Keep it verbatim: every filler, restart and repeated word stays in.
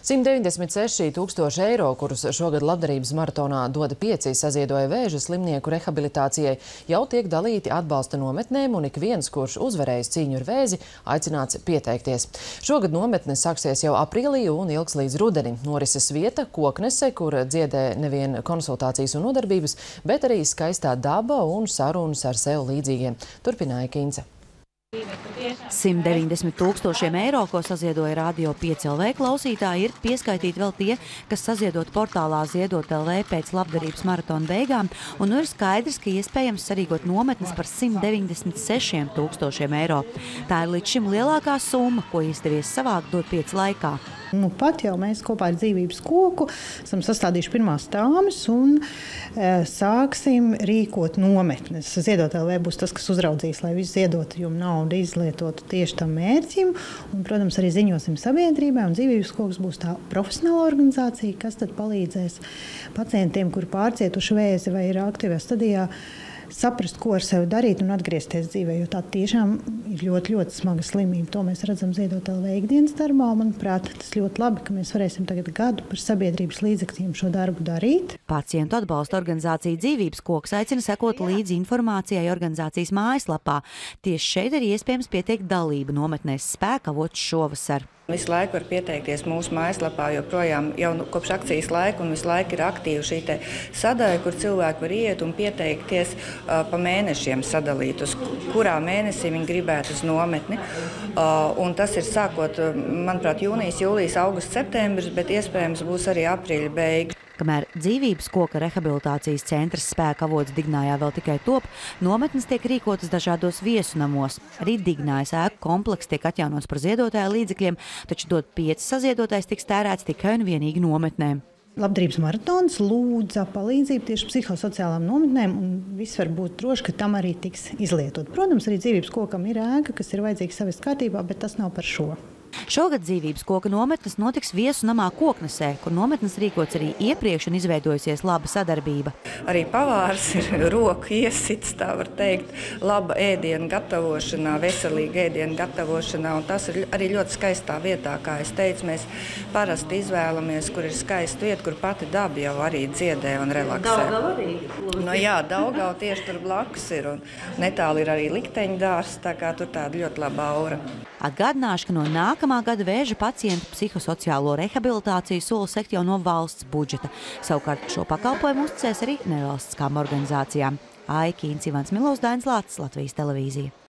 simt deviņdesmit seši tūkstoši eiro, kurus šogad labdarības maratonā doda pieci saziedoja vēža slimnieku rehabilitācijai, jau tiek dalīti atbalsta nometnēm, un ik viens, kurš uzvarējis cīņu ar vēzi, aicināts pieteikties. Šogad nometne sāksies jau aprīlī un ilgs līdz rudenim. Norises vieta – Koknese, kur dziedē nevien konsultācijas un nodarbības, bet arī skaistā daba un sarunas ar sev līdzīgiem. Turpināja Kince. simt deviņdesmit tūkstošiem eiro, ko saziedoja Radio pieci L V klausītāji, ir pieskaitīti vēl tie, kas saziedot portālā Ziedot L V pēc labdarības maratona beigām, un nu ir skaidrs, ka iespējams sarīkot nometnes par simt deviņdesmit sešiem tūkstošiem eiro. Tā ir līdz šim lielākā summa, ko izdevies savākt Dot pieci laikā. Nu, pat jau mēs kopā ar Dzīvības koku esam sastādījuši pirmās tāmes un e, sāksim rīkot nometnes. Ziedot L V būs tas, kas uzraudzīs, lai visu ziedotājumu naudu izlietotu tieši tam mērķim. Un, protams, arī ziņosim sabiedrībai, un Dzīvības koks būs tā profesionāla organizācija, kas tad palīdzēs pacientiem, kuri pārcietuši vēzi vai ir aktīvā stadijā, saprast, ko ar sevi darīt un atgriezties dzīvē, jo tā tiešām ir ļoti, ļoti smaga slimība. To mēs redzam Ziedot L V ikdienas darbā, un, manuprāt, tas ļoti labi, ka mēs varēsim tagad gadu par sabiedrības līdzekļiem šo darbu darīt. Pacientu atbalsta organizācija Dzīvības koks aicina sekot līdzi informācijai organizācijas mājaslapā. Tieši šeit ir iespējams pieteikt dalību nometnēs Spēkavots šovasar. Visu laiku var pieteikties mūsu mājaslapā, joprojām jau kopš akcijas laika, un visu laiku ir aktīva šī te sadaļa, kur cilvēki var iet un pieteikties uh, pa mēnešiem sadalīt, uz kurā mēnesī viņi gribētu uz nometni. Uh, un tas ir sākot, manuprāt, jūnijas, jūlijas, augusts, septembris, bet iespējams būs arī aprīļa beigas. Kamēr Dzīvības koka rehabilitācijas centrs Spēkavots Dignājā vēl tikai top, nometnes tiek rīkotas dažādos viesunamos. Arī Dignājas ēku komplekss tiek atjaunots par ziedotāju līdzekļiem, taču Dot pieci saziedotājs tiks tērēts tikai un vienīgi nometnēm. Labdarības maratons lūdza palīdzību tieši psihosociālām nometnēm, un viss var būt droši, ka tam arī tiks izlietot. Protams, arī Dzīvības kokam ir ēka, kas ir vajadzīga savest kārtībā, bet tas nav par šo. Šogad Dzīvības koka nometnes notiks viesu namā Koknesē, kur nometnes rīkots arī iepriekš un izveidojusies laba sadarbība. Arī pavārs ir roku iesits, tā var teikt, laba ēdienu gatavošanā, veselīga ēdienu gatavošanā, un tas ir arī ļoti skaistā vietā, kā es teicu, mēs parasti izvēlamies, kur ir skaista vieta, kur pati daba jau arī dziedē un relaksē. Daugava arī? No jā, Daugava tieši tur blakus ir, un netāli ir arī likteņdārs, tā kā tur tāda ļoti laba aura. Atgādināšu, ka no nākamā gada vēža pacientu psihosociālo rehabilitāciju sola sekt jau no valsts budžeta. Savukārt šo pakalpojumu uzticēs arī nevalstiskām organizācijām. Ai Kīns, Ivans Milovs, Dainis Lācis, Latvijas televīzija.